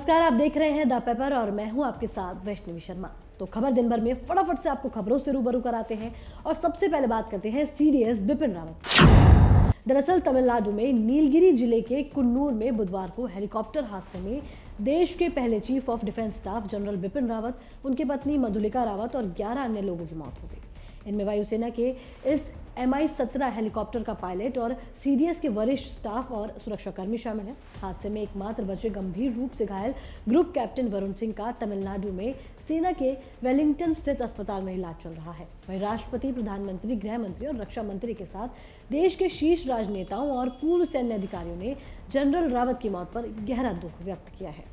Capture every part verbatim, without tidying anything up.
नमस्कार, आप देख रहे हैं द पेपर और मैं हूं आपके साथ वैष्णवी शर्मा। तो खबर दिन भर में फटाफट से आपको खबरों से रूबरू कराते हैं और सबसे पहले बात करते हैं सीडीएस बिपिन रावत। दरअसल तमिलनाडु में नीलगिरी जिले के कुन्नूर में बुधवार को हेलीकॉप्टर हादसे में देश के पहले chief of defence staff general Bipin Rawat, उनकी पत्नी मधुलिका रावत और ग्यारह अन्य लोगों की मौत हो गई। इनमें वायुसेना के इस एम आई सत्रह हेलीकॉप्टर का पायलट और सीडीएस के वरिष्ठ स्टाफ और सुरक्षाकर्मी शामिल हैं। हादसे में एकमात्र बचे गंभीर रूप से घायल ग्रुप कैप्टन वरुण सिंह का तमिलनाडु में सेना के वेलिंगटन स्थित अस्पताल में इलाज चल रहा है। वहीं राष्ट्रपति, प्रधानमंत्री, गृह मंत्री और रक्षा मंत्री के साथ देश के शीर्ष राजनेताओं और पूर्व सैन्य अधिकारियों ने जनरल रावत की मौत पर गहरा दुख व्यक्त किया है।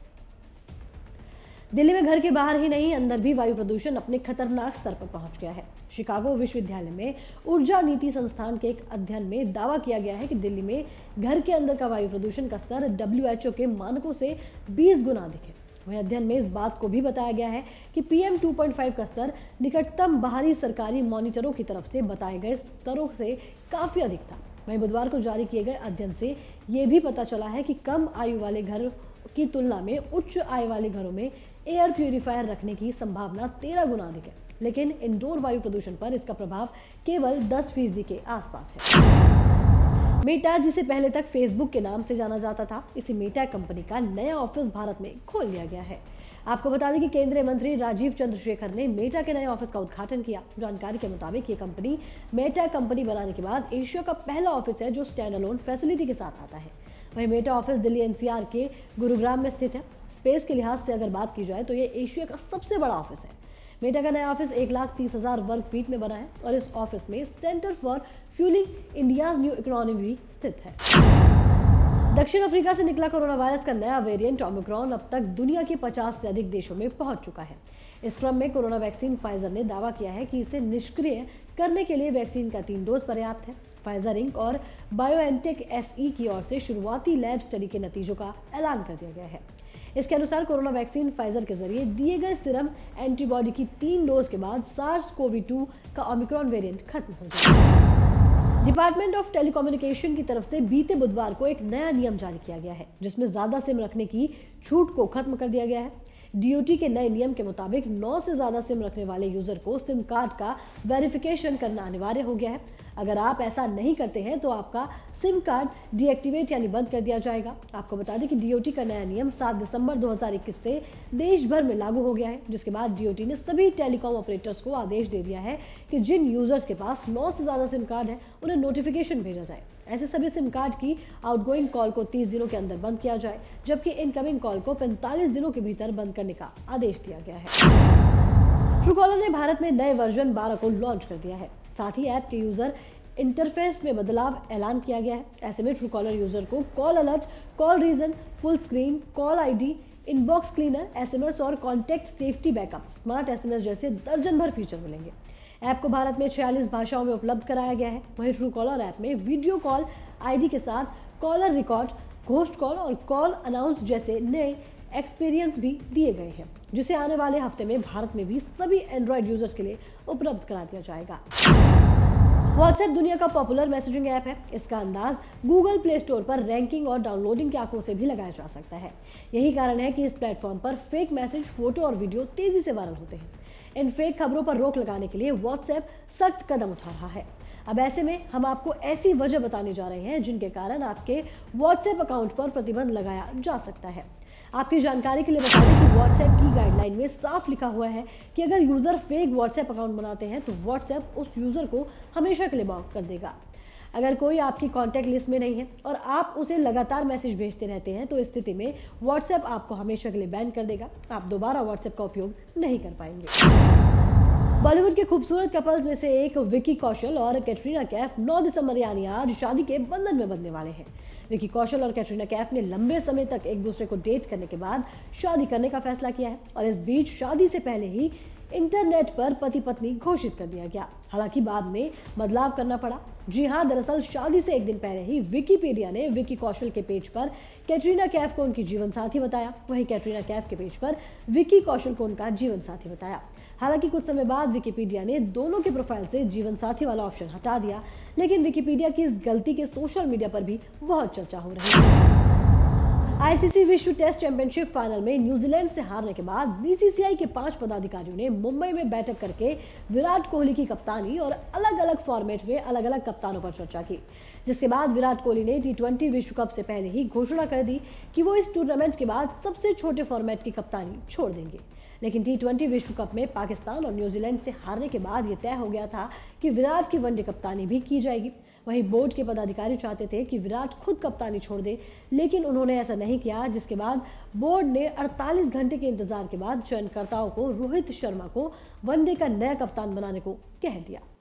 दिल्ली में घर के बाहर ही नहीं, अंदर भी वायु प्रदूषण अपने खतरनाक स्तर पर पहुंच गया है। शिकागो विश्वविद्यालय में ऊर्जा नीति संस्थान के एक अध्ययन में दावा किया गया है कि दिल्ली में घर के अंदर का वायु प्रदूषण का स्तर डब्ल्यू एच ओ के मानकों से बीस गुना अधिक है। वहीं अध्ययन में इस बात को भी बताया गया है कि P M two point five का स्तर निकटतम बाहरी सरकारी मॉनिटरों की तरफ से बताए गए स्तरों से काफी अधिक था। वहीं बुधवार को जारी किए गए अध्ययन से ये भी पता चला है कि कम आयु वाले घर की तुलना में उच्च आय वाले घरों में एयर प्यूरिफायर रखने की संभावना तेरह गुना अधिक है, लेकिन इंडोर वायु प्रदूषण पर इसका प्रभाव केवल दस फीसदी के आसपास है। मेटा, जिसे पहले तक फेसबुक के नाम से जाना जाता था, इसी मेटा कंपनी का नया ऑफिस भारत में खोल लिया गया है। आपको बता दें कि केंद्रीय मंत्री राजीव चंद्रशेखर ने मेटा के नए ऑफिस का उद्घाटन किया। जानकारी के मुताबिक ये कंपनी मेटा कंपनी बनाने के बाद एशिया का पहला ऑफिस है जो स्टैंड अलोन फैसिलिटी के साथ आता है। वहीं Meta office Delhi N C R के गुरुग्राम में स्थित है। स्पेस के लिहाज से अगर बात की जाए तो ये एशिया का सबसे बड़ा ऑफिस है। मेटा का नया ऑफिस एक लाख तीस हजार वर्ग फीट में बना है और इस ऑफिस में centre for fuelling India's new economy भी स्थित है। दक्षिण अफ्रीका से निकला कोरोना वायरस का नया वेरिएंट ओमिक्रॉन अब तक दुनिया के पचास से अधिक देशों में पहुंच चुका है। इस क्रम में कोरोना वैक्सीन फाइजर ने दावा किया है कि इसे निष्क्रिय करने के लिए वैक्सीन का तीन डोज पर्याप्त है। फाइजर इंक और बायोएनटेक एस ई की ओर से शुरुआती लैब स्टडी के नतीजों का ऐलान कर दिया गया है। इसके अनुसार कोरोना वैक्सीन फाइजर के जरिए दिए गए सीरम एंटीबॉडी की तीन डोज के बाद सार्स कोवी टू का ओमिक्रॉन वेरिएंट खत्म हो जाएगा। डिपार्टमेंट ऑफ टेलीकम्युनिकेशन की तरफ से बीते बुधवार को एक नया नियम जारी किया गया है, जिसमें ज्यादा सिम रखने की छूट को खत्म कर दिया गया है। डी ओ टी के नए नियम के मुताबिक नौ से ज्यादा सिम रखने वाले यूजर को सिम कार्ड का वेरिफिकेशन करना अनिवार्य हो गया है। अगर आप ऐसा नहीं करते हैं तो आपका सिम कार्ड डीएक्टिवेट यानी बंद कर दिया जाएगा। आपको बता दें कि डी ओ टी का नया नियम सात दिसंबर दो हज़ार इक्कीस से देश भर में लागू हो गया है, जिसके बाद डी ओ टी ने सभी टेलीकॉम ऑपरेटर्स को आदेश दे दिया है कि जिन यूजर्स के पास नौ से ज्यादा सिम कार्ड है उन्हें नोटिफिकेशन भेजा जाए। ऐसे सभी सिम कार्ड की आउटगोइंग कॉल को तीस दिनों के अंदर बंद किया जाए, जबकि इनकमिंग कॉल को पैंतालीस दिनों के भीतर बंद करने का आदेश दिया गया है। ट्रूकॉलर ने भारत में नए वर्जन बारह को लॉन्च कर दिया है। साथ ही ऐप के यूजर इंटरफेस में बदलाव ऐलान किया गया है। ऐसे में ट्रूकॉलर यूजर को call alert, call reason, full screen, call ID, inbox cleaner, SMS और contact safety backup, smart SMS जैसे दर्जन भर फीचर मिलेंगे। ऐप को भारत में छियालीस भाषाओं में उपलब्ध कराया गया है। वहीं ट्रूकॉलर ऐप में वीडियो कॉल आईडी के साथ कॉलर रिकॉर्ड, घोस्ट कॉल और कॉल अनाउंस जैसे नए एक्सपीरियंस भी दिए गए हैं, जिसे आने वाले हफ्ते में भारत में भी सभी एंड्रॉयड यूजर्स के लिए उपलब्ध करा दिया जाएगा। व्हाट्सएप दुनिया का पॉपुलर मैसेजिंग ऐप है। इसका अंदाज गूगल प्ले स्टोर पर रैंकिंग और डाउनलोडिंग के आंकड़ों से भी लगाया जा सकता है। यही कारण है कि इस प्लेटफॉर्म पर फेक मैसेज, फोटो और वीडियो तेजी से वायरल होते हैं। इन फेक खबरों पर रोक लगाने के लिए व्हाट्सएप सख्त कदम उठा रहा है। अब ऐसे में हम आपको ऐसी वजह बताने जा रहे हैं जिनके कारण आपके व्हाट्सएप अकाउंट पर प्रतिबंध लगाया जा सकता है। आपकी जानकारी के लिए बता दें कि व्हाट्सएप की गाइडलाइन में साफ लिखा हुआ है कि अगर यूजर फेक व्हाट्सएप अकाउंट बनाते हैं तो व्हाट्सएप उस यूजर को हमेशा के लिए ब्लॉक कर देगा। अगर कोई आपकी कॉन्टैक्ट लिस्ट में नहीं है और आप उसे लगातार मैसेज भेजते रहते हैं तो इस स्थिति में व्हाट्सएप आपको हमेशा के लिए बैन कर देगा। आप दोबारा व्हाट्सएप का उपयोग नहीं कर पाएंगे। बॉलीवुड के खूबसूरत कपल्स में से एक विकी कौशल और कैटरीना कैफ नौ दिसंबर यानी आज शादी के बंधन में बंधने वाले हैं। विकी कौशल और कैटरीना कैफ ने लंबे समय तक एक दूसरे को डेट करने के बाद शादी करने का फैसला किया है और इस बीच शादी से पहले ही इंटरनेट पर पति पत्नी घोषित कर दिया गया। हालांकि बाद में बदलाव करना पड़ा। जी हां, दरअसल शादी से एक दिन पहले ही विकिपीडिया ने विकी कौशल के पेज पर कैटरीना कैफ को उनकी जीवन साथी बताया, वहीं कैटरीना कैफ के पेज पर विकी कौशल को उनका जीवन साथी बताया। हालांकि कुछ समय बाद विकिपीडिया ने दोनों के प्रोफाइल से जीवन साथी वाला ऑप्शन हटा दिया, लेकिन विकिपीडिया की इस गलती के सोशल मीडिया पर भी बहुत चर्चा हो रही है। आईसीसी विश्व टेस्ट चैंपियनशिप फाइनल में न्यूजीलैंड से हारने के बाद बीसीसीआई के पांच पदाधिकारियों ने मुंबई में बैठक करके विराट कोहली की कप्तानी और अलग अलग फॉर्मेट में अलग अलग कप्तानों पर चर्चा की, जिसके बाद विराट कोहली ने टी ट्वेंटी विश्व कप से पहले ही घोषणा कर दी कि वो इस टूर्नामेंट के बाद सबसे छोटे फॉर्मेट की कप्तानी छोड़ देंगे। लेकिन टी ट्वेंटी विश्व कप में पाकिस्तान और न्यूजीलैंड से हारने के बाद ये तय हो गया था कि विराट की वनडे कप्तानी भी की जाएगी। वहीं बोर्ड के पदाधिकारी चाहते थे कि विराट खुद कप्तानी छोड़ दे, लेकिन उन्होंने ऐसा नहीं किया, जिसके बाद बोर्ड ने अड़तालीस घंटे के इंतजार के बाद चयनकर्ताओं को रोहित शर्मा को वनडे का नया कप्तान बनाने को कह दिया।